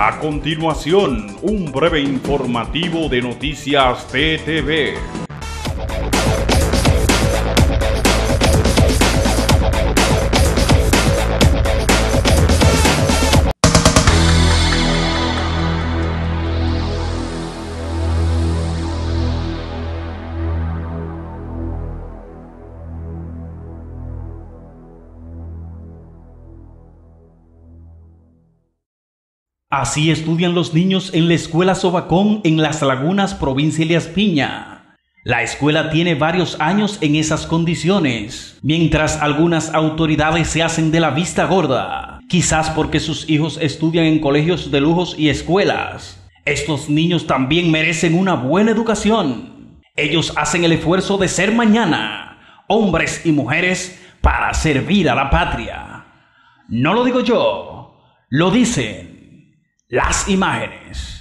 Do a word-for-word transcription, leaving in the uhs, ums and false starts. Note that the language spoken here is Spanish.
A continuación, un breve informativo de Noticias T T V. Así estudian los niños en la Escuela Sobacón en Las Lagunas, provincia de Elías Piña. La escuela tiene varios años en esas condiciones, mientras algunas autoridades se hacen de la vista gorda, quizás porque sus hijos estudian en colegios de lujos y escuelas. Estos niños también merecen una buena educación. Ellos hacen el esfuerzo de ser mañana, hombres y mujeres, para servir a la patria. No lo digo yo, lo dicen las imágenes.